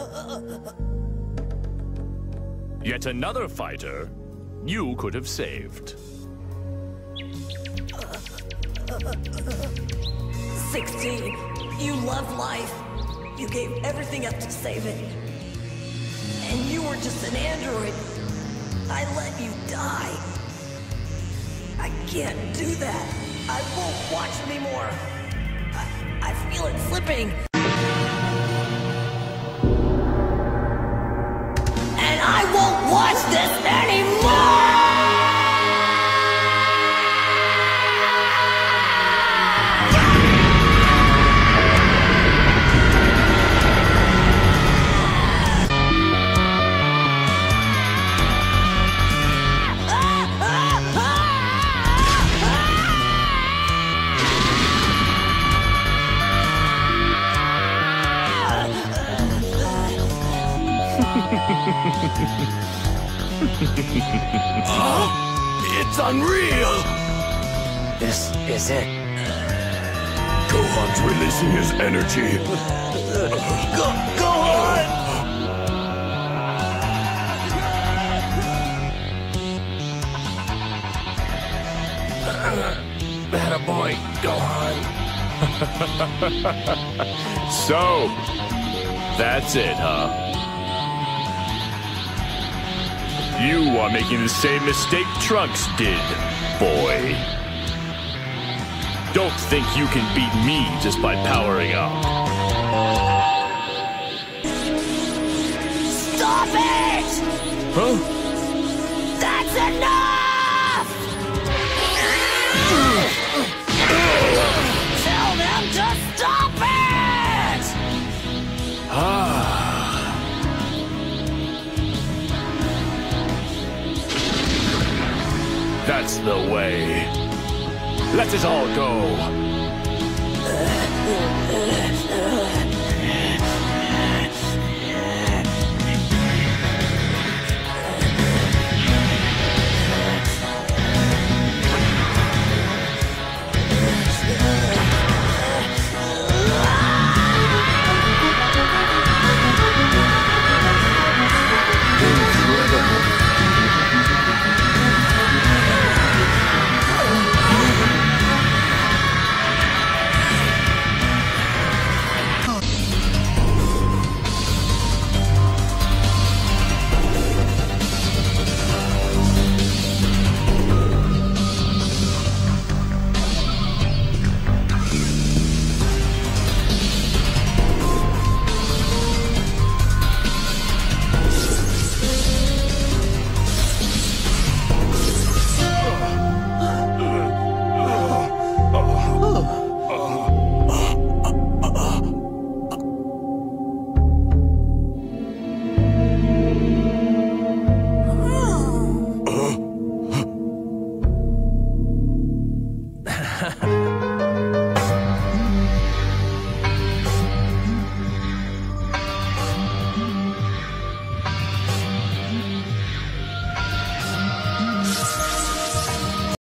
Yet another fighter you could have saved. 16. You loved life. You gave everything up to save it. And you were just an android. I let you die. I can't do that. I won't watch anymore. I feel it slipping. And I won't watch this anymore! It's unreal! This is it. Gohan's releasing his energy. Gohan! Atta boy, Gohan. So, that's it, huh? You are making the same mistake Trunks did, boy. Don't think you can beat me just by powering up. Stop it! Huh? That's enough! Tell them to stop it! That's the way. Let it all go.